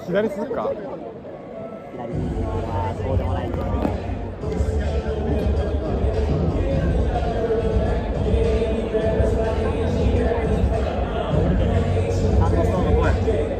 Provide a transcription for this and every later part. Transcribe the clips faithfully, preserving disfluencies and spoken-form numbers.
左続くか。 左はそうでもないけど。ハンドストーンの声。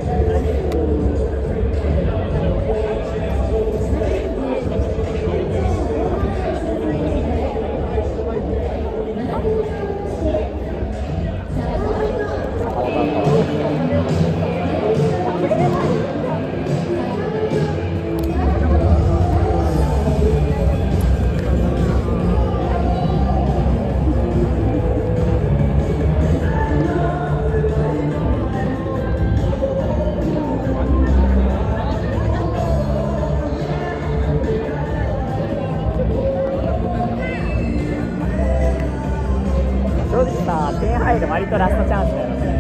正直さ、点入る割とラストチャンスだよね。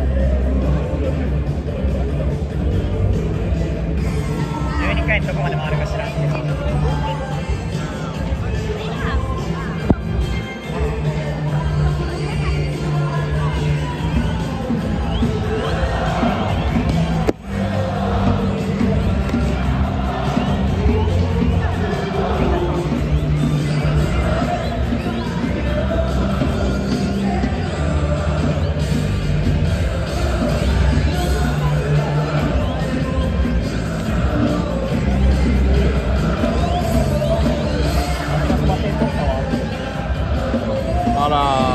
じゅうにかいどこまで回るか知らんけど。 あらー。